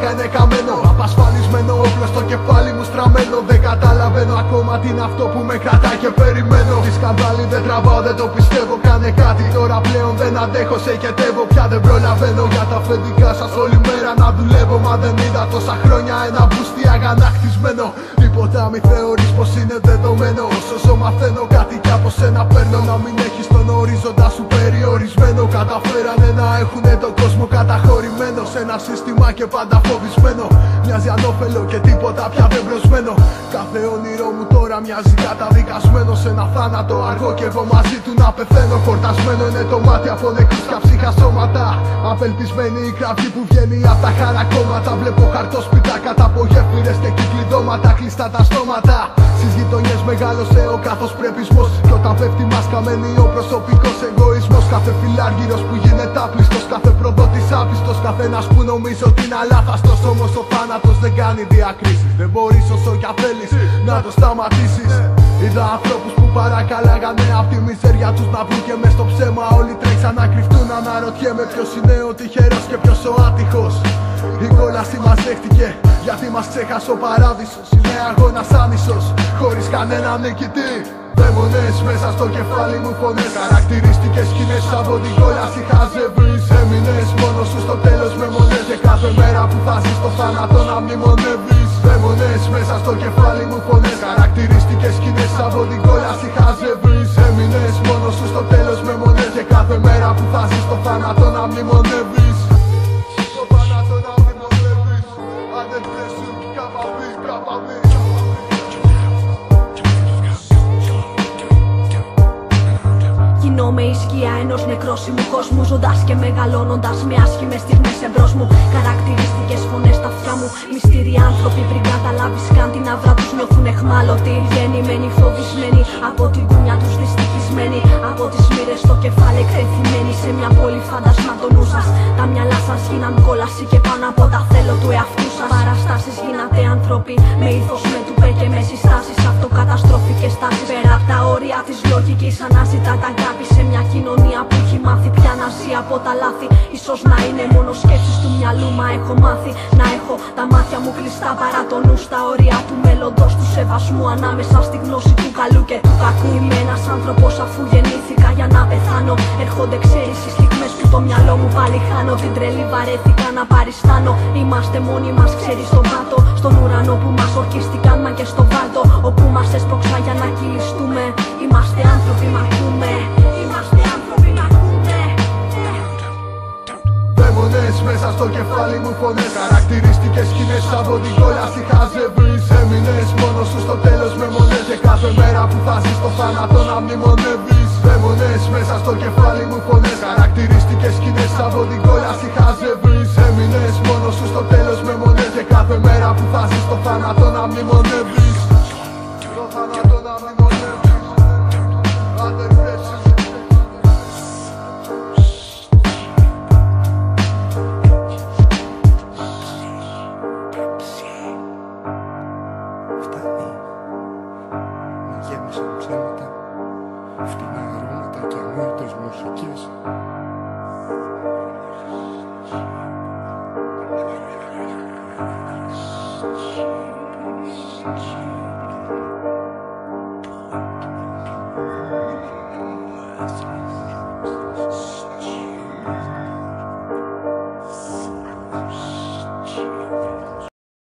έκανε καμένο. Απασφαλισμένο όπλο στο κεφάλι μου στραμμένο. Δεν καταλαβαίνω ακόμα τι είναι αυτό που με κρατάει και περιμένω. Τη σκανδάλη δεν τραβάω, δεν το πιστεύω. Κάνε κάτι τώρα πλέον, δεν αντέχω, σε οικετεύω. Πια δεν προλαβαίνω για τα αφεντικά σας όλη μέρα να δουλεύω. Μα δεν είδα τόσα χρόνια ένα μπουστί αγανακτισμένο. Τίποτα μη θεωρείς πως είναι δεδομένο. Όσο μαθαίνω κάτι κι από σένα παίρνω. Να μην έχεις τον ορίζοντα σου περιορισμένο. Καταφέρανε να έχουνε τον κόσμο καταχωρημένο σε ένα σύστημα και πάντα φοβισμένο. Μοιάζει ανώφελο και τίποτα πια δεν προσμένω. Κάθε όνειρό μου τώρα μοιάζει καταδικασμένο σε ένα θάνατο αργό και εγώ μαζί του να πεθαίνω. Χορτασμένο είναι το μάτι από νεκρούς και αψύχα σώματα. Απελπισμένη η κραυγή που βγαίνει απ' τα χαρακόμματα. Βλέπω χαρτόσπιτα κάτω από γέφυρες και κυκλειδώματα κλειστά τα στόματα. Στις γειτονιές μεγάλωσε ο καθώς πρεπισμός. Κι όταν πέφτει μάσκα μένει ο προσωπικός εγωισμός. Κάθε φιλάργυρος που γίνεται άπλιστος. Κάθε προδότης άπιστος. Καθένας που νομίζω ότι είναι αλάθαστος. Όμως ο θάνατος δεν κάνει διακρίσεις. Δεν μπορείς όσο κι αν θέλεις να το σταματήσεις. Είδα ανθρώπους που παρακαλάγανε απ' τη μιζέρια τους να βγουν και μες στο ψέμα. Όλοι τρέξαν να κρυφτούν. Αναρωτιέμαι ποιος είναι ο τυχερός και ποιος ο άτυχος. Η κόλαση μας δέχτηκε γιατί μας ξέχασε ο παράδεισος. Είναι αγώνας άνισος χωρίς κανέναν νικητή. Δαίμονες μέσα στο κεφάλι μου φωνές. Χαρακτηριστικές σκηνές από την κόλαση χαζεύεις. Έμεινες μόνος σου στο τέλος με μονές. Και κάθε μέρα που θα ζεις το θάνατο να μνημονεύεις. Δαίμονες μέσα στο κεφάλι μου φωνές. Χαρακτηριστικές σκηνές από την κόλαση χαζεύεις. Έμεινες μόνος σου στο τέλος με μονές. Και κάθε μέρα που θα ζεις το θάνατο να μνημονεύεις. Το θάνατο να μνημονεύεις. Αδερφές σου καπαβή, καπαβή. Γινόμαι η σκιά ενός νεκρόσιμου κόσμου. Ζώντας και μεγαλώνοντας με άσχημες στιγμές εμπρός μου. Χαρακτηριστικές φωνές στα αυτιά μου. Μυστήριοι άνθρωποι πριν καταλάβεις καν την άβρα τους νιώθουν εχμάλωτοι. Γεννημένοι, φοβισμένοι από την κούνια τους δυστυχισμένοι. Από τις μοίρες στο κεφάλι εκτεθειμένοι. Σε μια πόλη φαντασμάτων νου σας. Τα μυαλά σας γίναν κόλαση και πάνω από τα θέλω του εαυτού σας. Παραστάσεις γίνατε άνθρωποι με ήθος, με τουπέ και με συστάσεις. Αυτοκαταστροφικές τάσεις πέρα από τα όρια της λογικής. Αναζητάτε αγάπη σε μια κοινωνία που έχει μάθει πια να ζει από τα λάθη. Ίσως να είναι μόνο σκέψεις του μυαλού, μα έχω μάθει να έχω τα μάτια μου κλειστά παρά το νου στα όρια του μέλλοντος του σεβασμού. Ανάμεσα στη γνώση του καλού και του κακού. Είμαι ένας άνθρωπος αφού γεννήθηκα για να πεθάνω. Έρχονται ξέρεις οι στιγμές που το μυαλό μου πάλι χάνω. Την τρελή βαρέθηκα να παριστάνω. Είμαστε μόνοι μας ξέρεις στον πάτο. Στον ουρανό που μας ορκίστηκαν μα και στο βάλτο. Όπου μας έσπρωξα για να κυλιστούμε. Είμαστε άνθρωποι μ' ακούμε. Είμαστε άνθρωποι μ' ακούμε. Δαίμονες μέσα στο κεφάλι μου φωνές. Χαρακτηριστικές σκηνές από την κόλαση χαζεύεις. Έμεινες μόνος σου στο τέλος με μονές. Και κάθε μέρα που θα ζεις το θάνατο να μνημονεύεις. Δαίμονες μέσα στο κεφάλι μου φωνές. Χαρακτηριστικές σκηνές από την κόλαση χαζεύεις. Έμεινες μόνος σου στο τέλος με μονές. Και κάθε μέρα που θα ζεις το θάνατο να μνημονεύεις. Το θάνατο να μνημονεύεις. Αδερφές σου. Γέμισαν ψέματα, φτηνά αρώματα και ανόητες μουσικές. Yes.